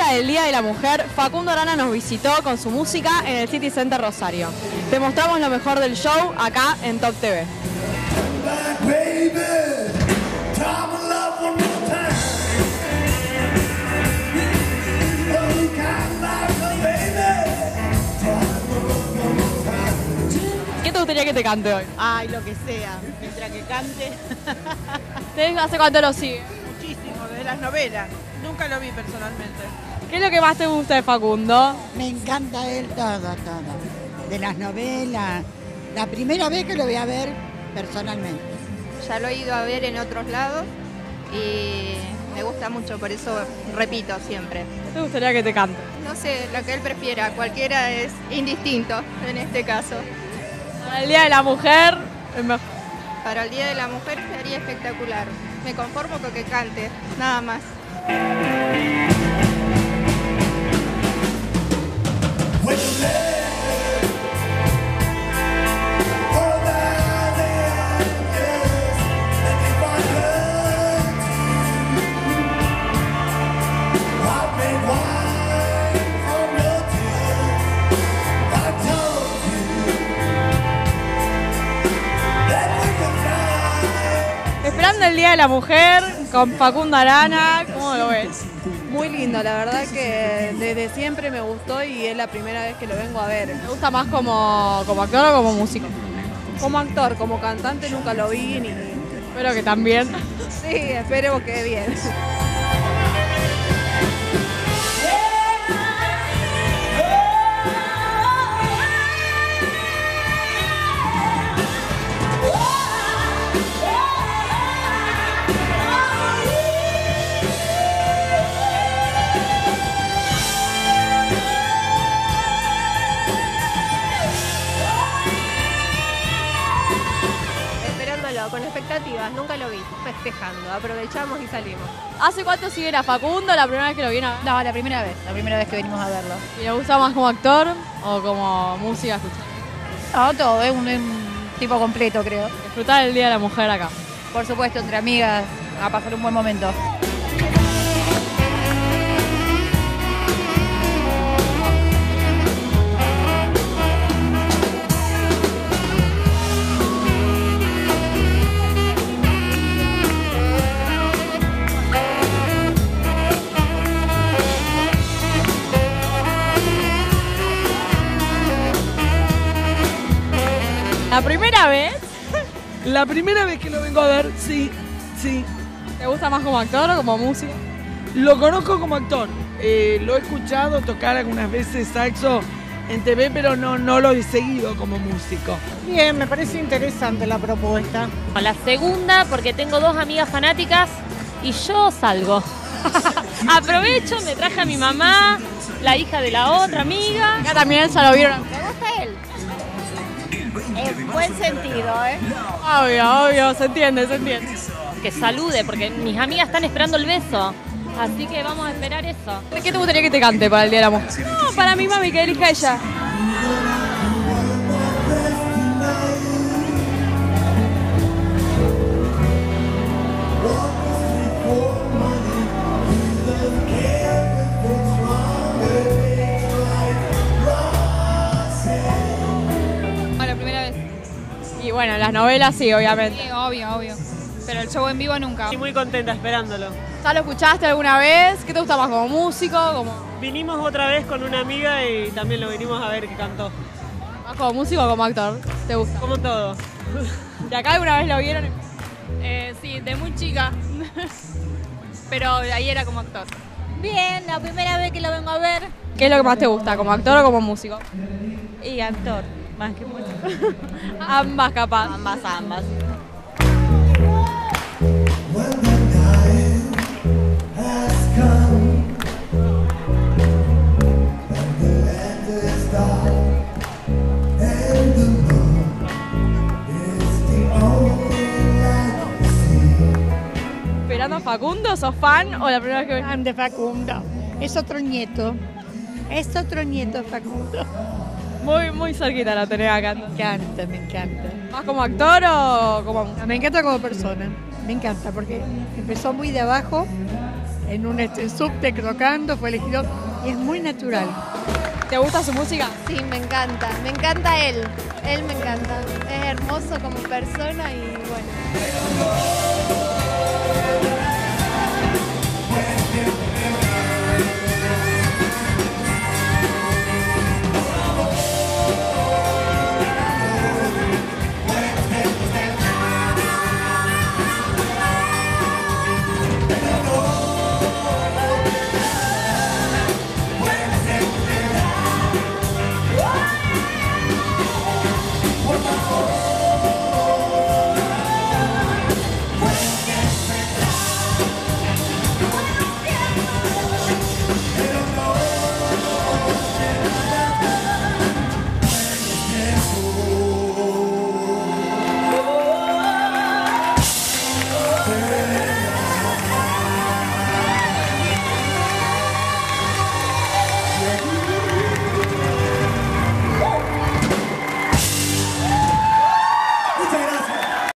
víspera del Día de la Mujer, Facundo Arana nos visitó con su música en el City Center Rosario. Te mostramos lo mejor del show acá en Top TV. ¿Qué te gustaría que te cante hoy? Ay, lo que sea, mientras que cante. ¿Ustedes hace cuánto lo sigue? Muchísimo, desde las novelas. Nunca lo vi personalmente. ¿Qué es lo que más te gusta de Facundo? Me encanta él todo. De las novelas. La primera vez que lo voy a ver personalmente. Ya lo he ido a ver en otros lados y me gusta mucho, por eso repito siempre. ¿Qué te gustaría que te cante? No sé, lo que él prefiera, cualquiera es indistinto en este caso. Para el Día de la Mujer, es mejor. Para el Día de la Mujer sería espectacular. Me conformo con que cante, nada más. Esperando el Día de la Mujer con Facundo Arana, ¿cómo lo ves? Muy lindo, la verdad que desde siempre me gustó y es la primera vez que lo vengo a ver. ¿Te gusta más como actor o como músico? Como actor, como cantante nunca lo vi ni... Espero que también. Sí, espero que bien. Con expectativas, nunca lo vi, festejando, aprovechamos y salimos. ¿Hace cuánto siguen a Facundo? ¿La primera vez que lo vieron? No, la primera vez que venimos a verlo. ¿Y le gusta más como actor o como música escuchar? No, todo, es un tipo completo, creo. Disfrutar el Día de la Mujer acá. Por supuesto, entre amigas, a pasar un buen momento. ¿La primera vez? La primera vez que lo vengo a ver, sí. ¿Te gusta más como actor o como músico? Lo conozco como actor. Lo he escuchado tocar algunas veces saxo en TV, pero no lo he seguido como músico. Bien, me parece interesante la propuesta. La segunda, porque tengo dos amigas fanáticas y yo salgo. Aprovecho, me traje a mi mamá, la hija de la otra amiga. Acá también ya lo vieron. ¿Te gusta él? En buen sentido, ¿eh? Obvio, se entiende. Que salude, porque mis amigas están esperando el beso. Así que vamos a esperar eso. ¿Qué te gustaría que te cante para el Día de la Mujer? No, para mi mami, que elija ella. La primera vez. Y bueno, las novelas sí, obviamente. Sí, obvio. Pero el show en vivo nunca. Estoy muy contenta esperándolo. ¿Ya lo escuchaste alguna vez? ¿Qué te gusta más, como músico? Vinimos otra vez con una amiga y también lo vinimos a ver que cantó. ¿Más como músico o como actor? ¿Te gusta? Como todo. ¿De acá alguna vez lo vieron? Sí, de muy chica. Pero ahí era como actor. Bien, la primera vez que lo vengo a ver. ¿Qué es lo que más te gusta, como actor o como músico? Y actor, más que músico. Ambas capaz. Ambas. ¿Esperando a Facundo? ¿Sos fan o la primera vez que ves? Fan de Facundo. Es otro nieto de Facundo. Muy cerquita la tenés acá. Me encanta. ¿Más como actor o como músico? Me encanta como persona. Me encanta porque empezó muy de abajo en un subte crocando, fue elegido y es muy natural. ¿Te gusta su música? Sí, me encanta él me encanta, es hermoso como persona y bueno.